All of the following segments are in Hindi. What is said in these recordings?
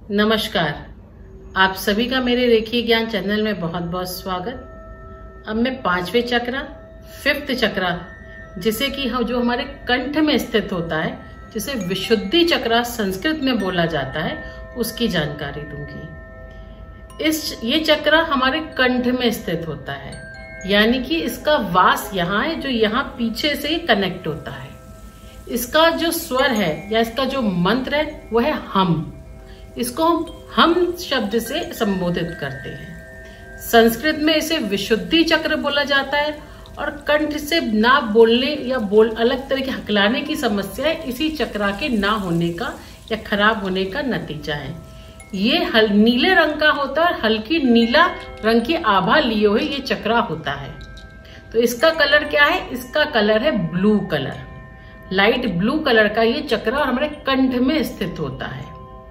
नमस्कार, आप सभी का मेरे रेखी ज्ञान चैनल में बहुत बहुत स्वागत। अब मैं पांचवें चक्र, फिफ्थ चक्र, जिसे कि जो हमारे कंठ में स्थित होता है, जिसे विशुद्धि चक्र संस्कृत में बोला जाता है, उसकी जानकारी दूंगी। ये चक्र हमारे कंठ में स्थित होता है, यानी कि इसका वास यहाँ है, जो यहाँ पीछे से कनेक्ट होता है। इसका जो स्वर है या इसका जो मंत्र है वो है हम। इसको हम शब्द से संबोधित करते हैं। संस्कृत में इसे विशुद्धि चक्र बोला जाता है और कंठ से ना बोलने या अलग तरह के हकलाने की समस्या इसी चक्र के ना होने का या खराब होने का नतीजा है। ये नीले रंग का होता है, हल्की नीला रंग की आभा लिए हुए ये चक्र होता है। तो इसका कलर क्या है? इसका कलर है blue colour, light blue colour का ये चक्र हमारे कंठ में स्थित होता है।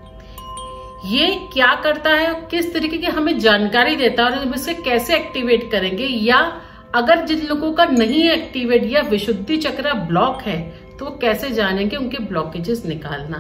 ये क्या करता है, किस तरीके की हमें जानकारी देता है और हम इसे कैसे एक्टिवेट करेंगे, या अगर जिन लोगों का नहीं है एक्टिवेट या विशुद्धि चक्र ब्लॉक है तो कैसे जानेंगे उनके ब्लॉकेजेस निकालना।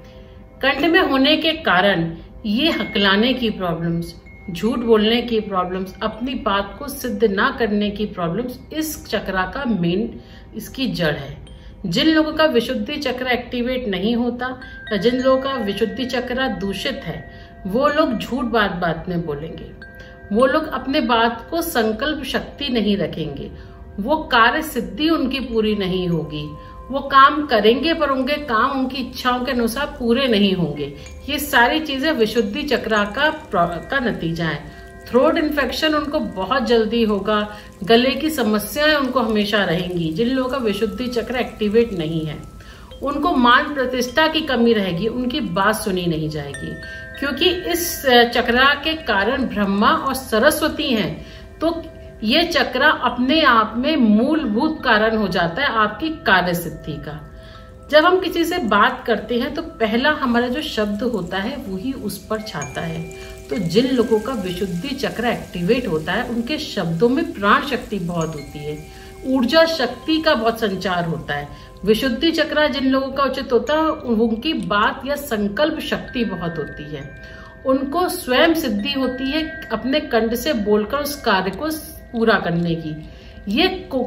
कंठ में होने के कारण ये हकलाने की प्रॉब्लम्स, झूठ बोलने की प्रॉब्लम्स, अपनी बात को सिद्ध ना करने की प्रॉब्लम्स इस चक्र का मेन इसकी जड़ है। जिन लोगों का विशुद्धि चक्र एक्टिवेट नहीं होता या जिन लोगों का विशुद्धि चक्र दूषित है, वो लोग झूठ बात बात में बोलेंगे, वो लोग अपने बात को संकल्प शक्ति नहीं रखेंगे, वो कार्य सिद्धि उनकी पूरी नहीं होगी, वो काम करेंगे पर उनके काम उनकी इच्छाओं के अनुसार पूरे नहीं होंगे। ये सारी चीजें विशुद्धि चक्र का नतीजा है। थ्रोट इन्फेक्शन उनको बहुत जल्दी होगा, गले की समस्याएं उनको हमेशा रहेंगी। जिन लोगों का विशुद्धि चक्र एक्टिवेट नहीं है उनको मान प्रतिष्ठा की कमी रहेगी, उनकी बात सुनी नहीं जाएगी, क्योंकि इस चक्र के कारण ब्रह्मा और सरस्वती हैं। तो ये चक्र अपने आप में मूलभूत कारण हो जाता है आपकी कार्य सिद्धि का। जब हम किसी से बात करते हैं तो पहला हमारा जो शब्द होता है वही उस पर छाता है। तो जिन लोगों का विशुद्धि चक्र एक्टिवेट होता है उनके शब्दों में प्राण शक्ति बहुत होती है, ऊर्जा शक्ति का बहुत संचार होता है। विशुद्धि चक्र जिन लोगों का उचित होता है उनकी बात या संकल्प शक्ति बहुत होती है, उनको स्वयं सिद्धि होती है अपने कंठ से बोलकर उस कार्य को पूरा करने की। ये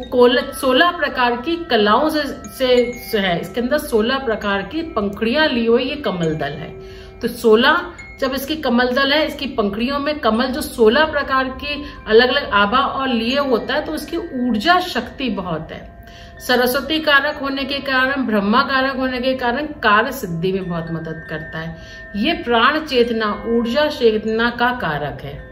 16 प्रकार की कलाओं से है। इसके अंदर 16 प्रकार की पंखुड़ियां ली हुई ये कमल दल है। तो 16 जब इसकी कमल दल है, इसकी पंखुड़ियों में कमल जो 16 प्रकार की अलग अलग आभा और लिए होता है, तो उसकी ऊर्जा शक्ति बहुत है। सरस्वती कारक होने के कारण, ब्रह्मा कारक होने के कारण कार्य सिद्धि में बहुत मदद करता है। ये प्राण चेतना, ऊर्जा चेतना का कारक है।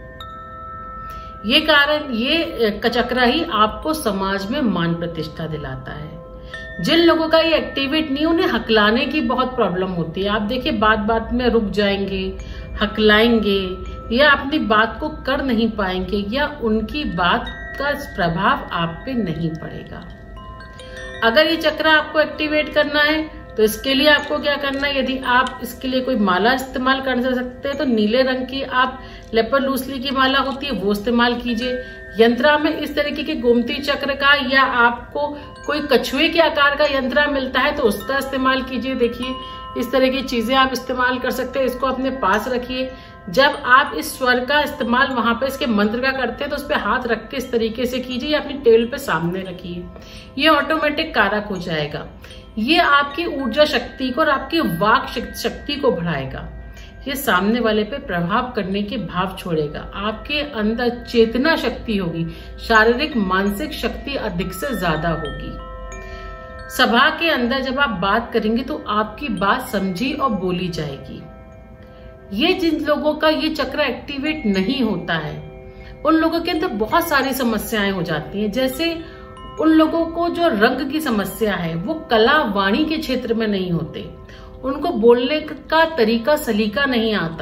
ये कारण, ये चक्र ही आपको समाज में मान प्रतिष्ठा दिलाता है। जिन लोगों का ये एक्टिवेट नहीं, उन्हें हकलाने की बहुत प्रॉब्लम होती है। आप देखिए, बात बात में रुक जाएंगे, हकलाएंगे या अपनी बात को कर नहीं पाएंगे, या उनकी बात का प्रभाव आप पे नहीं पड़ेगा। अगर ये चक्र आपको एक्टिवेट करना है तो इसके लिए आपको क्या करना है, यदि आप इसके लिए कोई माला इस्तेमाल कर सकते हैं तो नीले रंग की आप लेपर लूसली की माला होती है वो इस्तेमाल कीजिए। यंत्रा में इस तरीके के गोमती चक्र का, या आपको कोई कछुए के आकार का यंत्रा मिलता है तो उसका इस्तेमाल कीजिए। देखिए, इस तरह की चीजें आप इस्तेमाल कर सकते हैं। इसको अपने पास रखिए। जब आप इस स्वर का इस्तेमाल वहां पे इसके मंत्र का करते हैं तो उस पर हाथ रख के इस तरीके से कीजिए, या अपनी टेबल पे सामने रखिए। ये ऑटोमेटिक कारक हो जाएगा। ये आपकी ऊर्जा शक्ति को और आपकी वाक शक्ति को बढ़ाएगा। ये सामने वाले पे प्रभाव करने के भाव छोड़ेगा। आपके अंदर चेतना शक्ति होगी, शारीरिक मानसिक शक्ति अधिक से ज्यादा होगी। सभा के अंदर जब आप बात करेंगे तो आपकी बात समझी और बोली जाएगी। ये जिन लोगों का ये चक्र एक्टिवेट नहीं होता है उन लोगों के अंदर बहुत सारी समस्याएं हो जाती हैं। जैसे उन लोगों को जो रंग की समस्या है वो कला वाणी के क्षेत्र में नहीं होते, उनको बोलने का तरीका सलीका नहीं आता,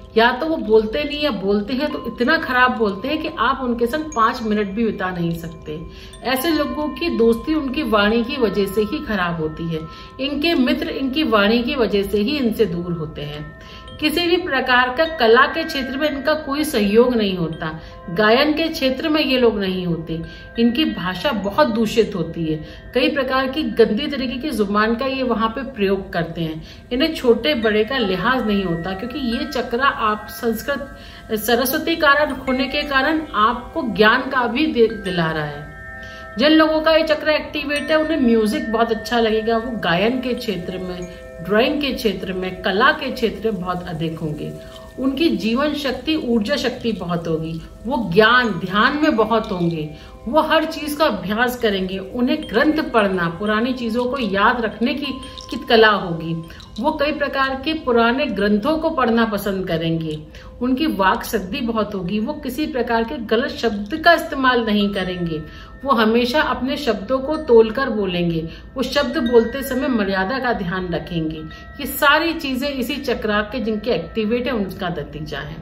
या तो वो बोलते नहीं या बोलते हैं तो इतना खराब बोलते हैं कि आप उनके संग 5 मिनट भी बिता नहीं सकते। ऐसे लोगों की दोस्ती उनकी वाणी की वजह से ही खराब होती है। इनके मित्र इनकी वाणी की वजह से ही इनसे दूर होते हैं। किसी भी प्रकार का कला के क्षेत्र में इनका कोई सहयोग नहीं होता। गायन के क्षेत्र में ये लोग नहीं होते। इनकी भाषा बहुत दूषित होती है। कई प्रकार की गंदी तरीके की जुबान का ये वहां पे प्रयोग करते हैं। इन्हें छोटे बड़े का लिहाज नहीं होता, क्योंकि ये चक्रा आप संस्कृत सरस्वती कारण होने के कारण आपको ज्ञान का भी दिला रहा है। जिन लोगों का ये चक्र एक्टिवेट है उन्हें म्यूजिक बहुत अच्छा लगेगा। वो गायन के क्षेत्र में, ड्राइंग के क्षेत्र में, कला के क्षेत्र में बहुत अधिक होंगे। उनकी जीवन शक्ति, ऊर्जा शक्ति बहुत होगी। वो ज्ञान ध्यान में बहुत होंगे। वो हर चीज का अभ्यास करेंगे। उन्हें ग्रंथ पढ़ना, पुरानी चीजों को याद रखने की कला होगी। वो कई प्रकार के पुराने ग्रंथों को पढ़ना पसंद करेंगे। उनकी वाक सिद्धि बहुत होगी। वो किसी प्रकार के गलत शब्द का इस्तेमाल नहीं करेंगे। वो हमेशा अपने शब्दों को तोलकर बोलेंगे। वो शब्द बोलते समय मर्यादा का ध्यान रखेंगे। ये सारी चीजें इसी चक्रा के जिनके एक्टिवेट है उनका नतीजा है।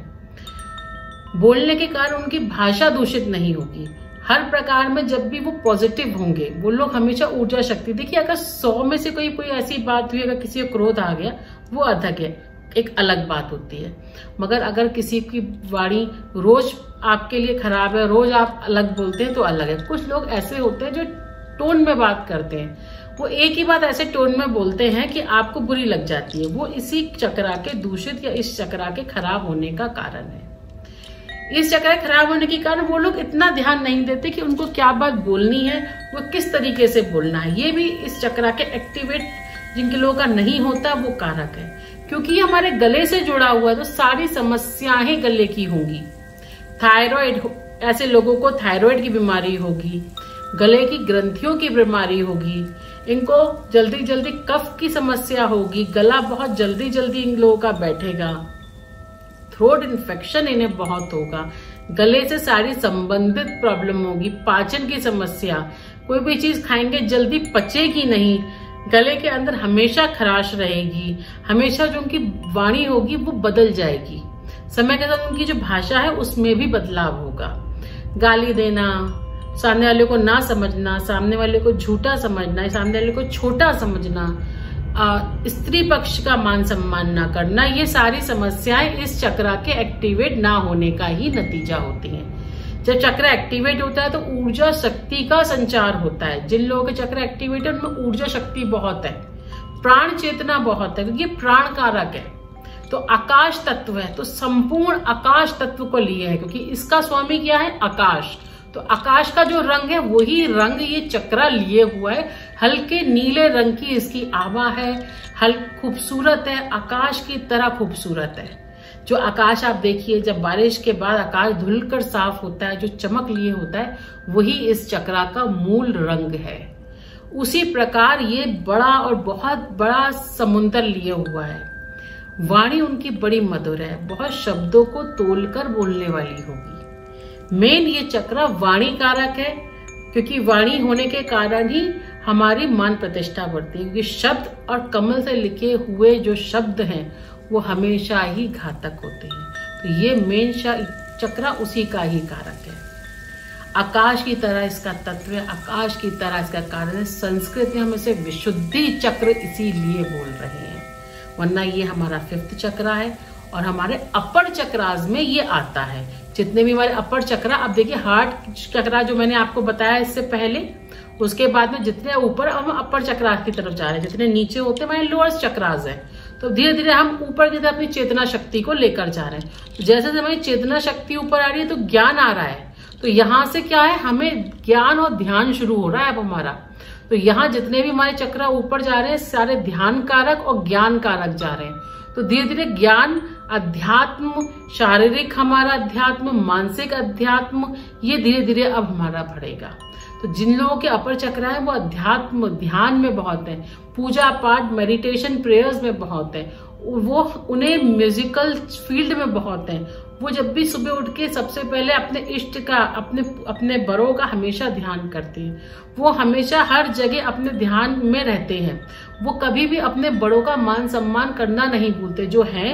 बोलने के कारण उनकी भाषा दूषित नहीं होगी। हर प्रकार में जब भी वो पॉजिटिव होंगे, वो लोग हमेशा ऊर्जा शक्ति, देखिए अगर 100 में से कोई ऐसी बात हुई, अगर किसी को क्रोध आ गया वो अधिक है, एक अलग बात होती है। मगर अगर किसी की वाणी रोज आपके लिए खराब है, रोज आप अलग बोलते हैं तो अलग है। कुछ लोग ऐसे होते हैं जो टोन में बात करते हैं। वो एक ही बात ऐसे टोन में बोलते हैं कि आपको बुरी लग जाती है। वो इसी चक्रा के दूषित या इस चक्रा के खराब होने का कारण है। इस चक्र खराब होने के कारण वो लोग इतना ध्यान नहीं देते कि उनको क्या बात बोलनी है, वो किस तरीके से बोलना है। ये भी इस चक्रा के एक्टिवेट जिनके लोगों का नहीं होता वो कारक है। क्योंकि ये हमारे गले से जुड़ा हुआ है तो सारी समस्याएं गले की होंगी। थायराइड, ऐसे लोगों को थायराइड की बीमारी होगी, गले की ग्रंथियों की बीमारी होगी, इनको जल्दी जल्दी कफ की समस्या होगी, गला बहुत जल्दी जल्दी इन लोगों का बैठेगा, थ्रोट इन्फेक्शन इन्हें बहुत होगा, गले से सारी संबंधित प्रॉब्लम होगी, पाचन की समस्या, कोई भी चीज खाएंगे जल्दी पचेगी नहीं, गले के अंदर हमेशा खराश रहेगी, हमेशा जो उनकी वाणी होगी वो बदल जाएगी। समय के साथ उनकी जो भाषा है उसमें भी बदलाव होगा। गाली देना, सामने वाले को ना समझना, सामने वाले को झूठा समझना, सामने वाले को छोटा समझना, स्त्री पक्ष का मान सम्मान ना करना, ये सारी समस्याएं इस चक्रा के एक्टिवेट ना होने का ही नतीजा होती हैं। जब चक्र एक्टिवेट होता है तो ऊर्जा शक्ति का संचार होता है। जिन लोगों के चक्र एक्टिवेट है उनमें ऊर्जा शक्ति बहुत है, प्राण चेतना बहुत है, क्योंकि ये प्राण कारक है। तो आकाश तत्व है तो संपूर्ण आकाश तत्व को लिए है, क्योंकि इसका स्वामी क्या है, आकाश। तो आकाश का जो रंग है वही रंग ये चक्रा लिए हुआ है। हल्के नीले रंग की इसकी आभा है, खूबसूरत है, आकाश की तरह खूबसूरत है। जो आकाश आप देखिए, जब बारिश के बाद आकाश धुलकर साफ होता है, जो चमक लिए होता है, वही इस चक्रा का मूल रंग है। उसी प्रकार ये बड़ा और बहुत बड़ा समुद्र लिए हुआ है। वाणी उनकी बड़ी मधुर है, बहुत शब्दों को तोलकर बोलने वाली होगी। मेन ये चक्र वाणी कारक है, क्योंकि वाणी होने के कारण ही हमारी मान प्रतिष्ठा बढ़ती है। क्योंकि शब्द और कमल से लिखे हुए जो शब्द हैं वो हमेशा ही घातक होते हैं। तो ये मेन चक्र उसी का ही कारक है। आकाश की तरह इसका तत्व है, आकाश की तरह इसका कारण है। संस्कृत में हम इसे विशुद्धि चक्र इसीलिए बोल रहे हैं, वरना ये हमारा 5th चक्र है और हमारे अपर चक्रास में ये आता है। जितने भी हमारे अपर चक्र, अब देखिए हार्ट चक्रा जो मैंने आपको बताया इससे पहले, उसके बाद में जितने ऊपर हम अपर चक्रास की तरफ जा रहे हैं, जितने नीचे होते हैं हमारे लोअर चक्रास है। तो धीरे धीरे हम ऊपर की तरफ अपनी चेतना शक्ति को लेकर जा रहे हैं। तो जैसे हमारी चेतना शक्ति ऊपर आ रही है तो ज्ञान आ रहा है। तो यहाँ से क्या है, हमें ज्ञान और ध्यान शुरू हो रहा है अब हमारा। तो यहाँ जितने भी हमारे चक्र ऊपर जा रहे हैं सारे ध्यान कारक और ज्ञान कारक जा रहे हैं। तो धीरे धीरे ज्ञान, अध्यात्म, शारीरिक हमारा अध्यात्म, मानसिक अध्यात्म, ये धीरे धीरे अब हमारा बढ़ेगा। तो जिन लोगों के अपर चक्र है वो अध्यात्म ध्यान में बहुत है, पूजा पाठ मेडिटेशन प्रेयर्स में बहुत है, वो उन्हें म्यूजिकल फील्ड में बहुत है। वो जब भी सुबह उठ के सबसे पहले अपने इष्ट का, अपने बड़ों का हमेशा ध्यान करते हैं। वो हमेशा हर जगह अपने ध्यान में रहते हैं। वो कभी भी अपने बड़ों का मान सम्मान करना नहीं भूलते, जो हैं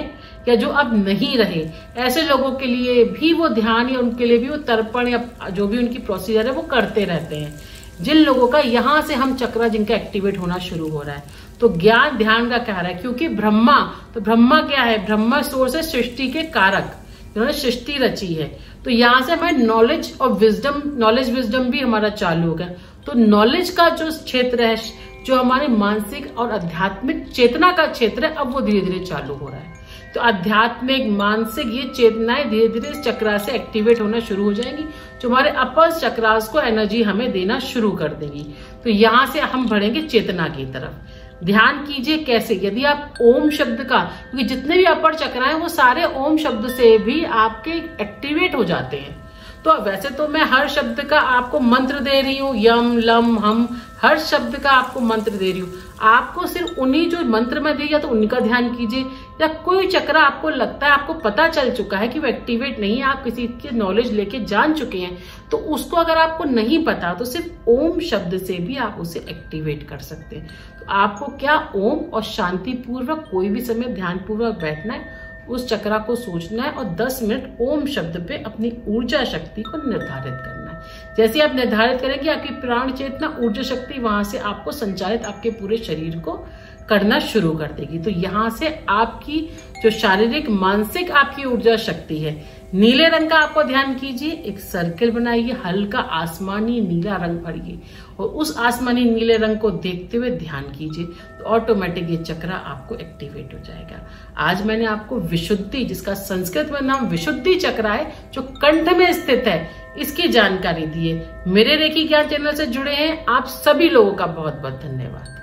या जो अब नहीं रहे, ऐसे लोगों के लिए भी वो ध्यान या उनके लिए भी वो तर्पण या जो भी उनकी प्रोसीजर है वो करते रहते हैं। जिन लोगों का यहाँ से हम चक्रा जिनका एक्टिवेट होना शुरू हो रहा है, तो ज्ञान ध्यान का कह रहा है, क्योंकि ब्रह्मा, तो ब्रह्मा क्या है, ब्रह्मा सोर्स है सृष्टि के कारक, जिन्होंने सृष्टि रची है। तो यहाँ से हमारे नॉलेज और विजडम, नॉलेज विजडम भी हमारा चालू हो गया। तो नॉलेज का जो क्षेत्र है, जो हमारे मानसिक और आध्यात्मिक चेतना का क्षेत्र है, अब वो धीरे धीरे चालू हो रहा है। तो आध्यात्मिक, मानसिक ये चेतनाएं धीरे धीरे इस चक्रा से एक्टिवेट होना शुरू हो जाएंगी, जो हमारे अपर चक्रास को एनर्जी हमें देना शुरू कर देंगी। तो यहाँ से हम बढ़ेंगे चेतना की तरफ। ध्यान कीजिए कैसे, यदि आप ओम शब्द का, क्योंकि जितने भी अपर चक्र हैं वो सारे ओम शब्द से भी आपके एक्टिवेट हो जाते हैं। तो वैसे तो मैं हर शब्द का आपको मंत्र दे रही हूँ, यम लम हम, हर शब्द का आपको मंत्र दे रही हूँ। आपको सिर्फ उन्हीं जो मंत्र में दिया तो उनका ध्यान कीजिए, या कोई चक्र आपको लगता है, आपको पता चल चुका है कि वो एक्टिवेट नहीं है, आप किसी की नॉलेज लेके जान चुके हैं, तो उसको अगर आपको नहीं पता तो सिर्फ ओम शब्द से भी आप उसे एक्टिवेट कर सकते हैं। तो आपको क्या ओम और शांति पूर्वक कोई भी समय ध्यान पूर्वक बैठना है, उस चक्रा को सोचना है और 10 मिनट ओम शब्द पे अपनी ऊर्जा शक्ति को निर्धारित करना है। जैसे आप निर्धारित करेंगे, आपकी प्राण चेतना ऊर्जा शक्ति वहां से आपको संचालित आपके पूरे शरीर को करना शुरू कर देगी। तो यहाँ से आपकी जो शारीरिक मानसिक आपकी ऊर्जा शक्ति है, नीले रंग का आपको ध्यान कीजिए, एक सर्किल बनाइए, हल्का आसमानी नीला रंग भरिए और उस आसमानी नीले रंग को देखते हुए ध्यान कीजिए, तो ऑटोमेटिक ये चक्रा आपको एक्टिवेट हो जाएगा। आज मैंने आपको विशुद्धि, जिसका संस्कृत में नाम विशुद्धि चक्रा है, जो कंठ में स्थित है, इसकी जानकारी दी है। मेरे रेकी ज्ञान चैनल से जुड़े हैं आप सभी लोगों का बहुत बहुत धन्यवाद।